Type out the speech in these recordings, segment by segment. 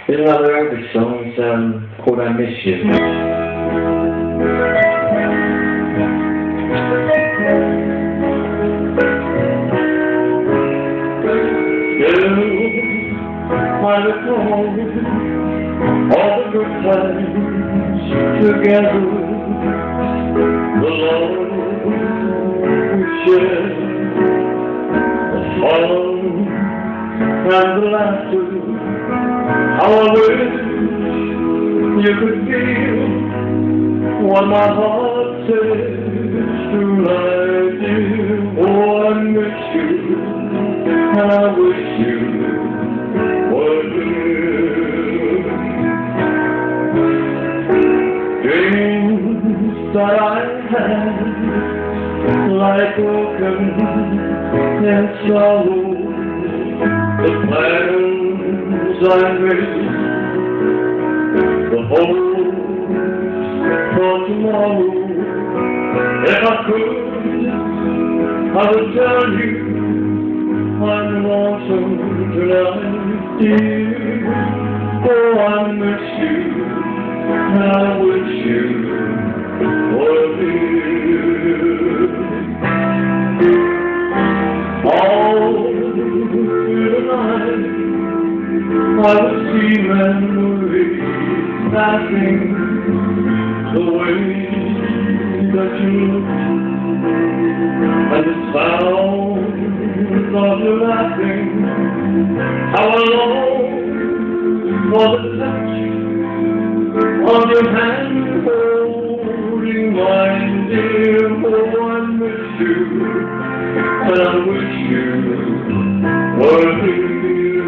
Here's another Elvis song, it's called I Miss You. I recall all the good times together, the love we shared, the fun and the laughter. How I wish you could feel what my heart says tonight, dear. Oh, I miss you, and I wish you were here. Dreams that I had lie broken in sorrow. The plans I made, the hope for tomorrow. If I could, I would tell you I'm lonesome tonight, dear. Oh, I miss you, and I wish you were here. All through the night, I would see memories passing the way that you looked, and the sound of you laughing. How I long for the touch of your hand holding mine, dear. Oh, I miss you, and I wish you were here.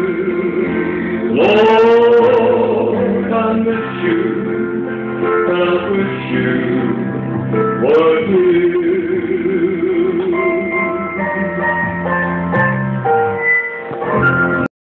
Lord, I miss you, and I wish you were here.